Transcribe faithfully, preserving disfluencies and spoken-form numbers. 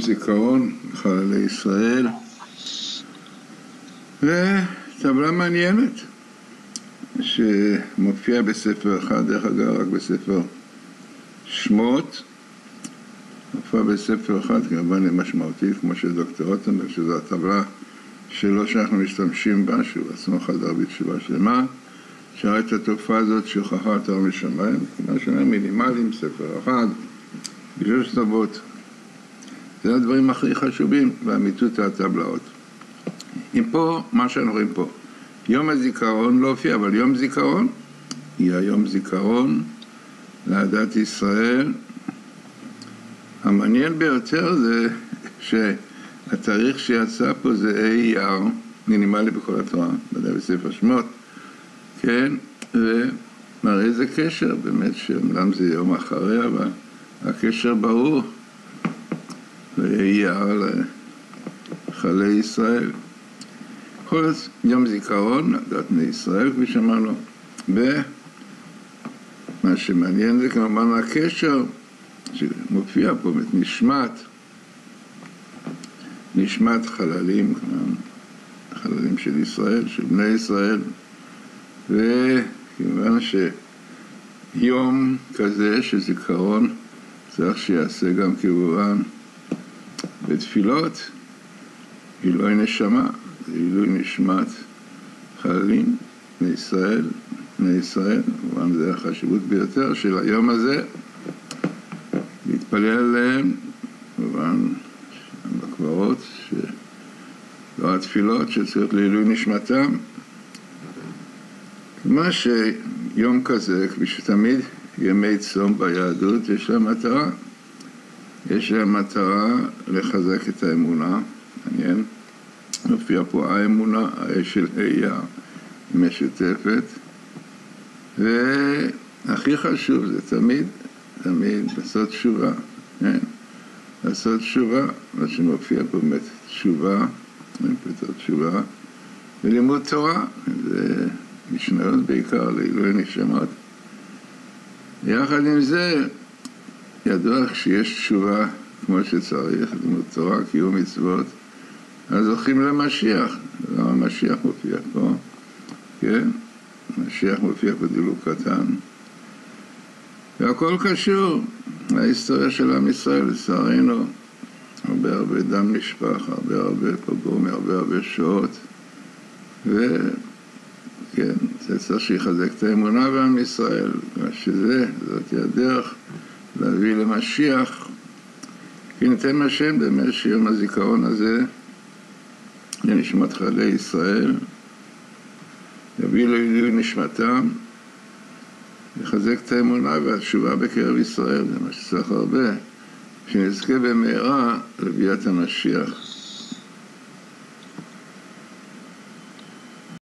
זיכרון לחללי ישראל, וטבלה מעניינת שמופיעה בספר אחד, דרך אגב רק בספר שמות, מופיעה בספר אחד כמובן משמעותית, כמו שדוקטורט אומר, שזו הטבלה שלו שאנחנו משתמשים בה, שהוא עצמו חדר בתשובה שלמה, שראה את התופעה הזאת שהוכחה יותר משמיים, כמו שאומר מינימליים, ספר אחד, בשביל טובות. זה הדברים הכי חשובים באמיתות הטבלאות. אם פה, מה שאנחנו רואים פה, יום הזיכרון לא הופיע, אבל יום זיכרון, יהיה יום זיכרון לעדת ישראל. המעניין ביותר זה שהתאריך שיצא פה זה אי אייר, מינימלי בכל התורה, בוודאי בספר שמות, כן, ומראה איזה קשר, באמת שאומנם זה יום אחריה, אבל הקשר ברור, ואי אייר לחללי ישראל. כל יום זיכרון, עדת בני ישראל, כפי שאמרנו, ומה שמעניין זה כמובן הקשר שמופיע פה, נשמת, נשמת חללים, חללים של ישראל, של בני ישראל, וכמובן שיום כזה של זיכרון צריך שיעשה גם כמובן בתפילות, גילוי נשמה, גילוי נשמת חללים, בני ישראל, בני ישראל, כמובן זה החשיבות ביותר של היום הזה, להתפלל עליהם, כמובן בקברות, לא התפילות שצריך לעילוי נשמתם. מה שיום כזה, כפי שתמיד ימי צום ביהדות, יש להם מטרה, יש להם מטרה לחזק את האמונה, מעניין, מופיע פה האמונה, האש של אייר, משותפת, והכי חשוב זה תמיד, תמיד לעשות תשובה, כן? לעשות תשובה, מה שמופיע פה באמת תשובה, פתאום תשובה, ולימוד תורה, זה משניות בעיקר לעילוי נשמות. יחד עם זה, ידוע שיש תשובה כמו שצריך, לימוד תורה, קיום מצוות, אז הולכים למשיח, למה המשיח מופיע פה, כן? המשיח מופיע פה דילוג קטן, והכל קשור להיסטוריה של עם ישראל, לצערנו, הרבה הרבה דם נשפך, הרבה הרבה פוגרום, הרבה הרבה שעות, וכן, זה צריך שיחזק את האמונה בעם ישראל, שזה, זאת הדרך להביא למשיח, כי ניתן השם באמת שיום הזיכרון הזה, לנשמת חללי ישראל, יביא לעילוי נשמתם, לחזק את האמונה והתשובה בקרב ישראל, זה מה שצריך הרבה, שנזכה במהרה לביאת המשיח.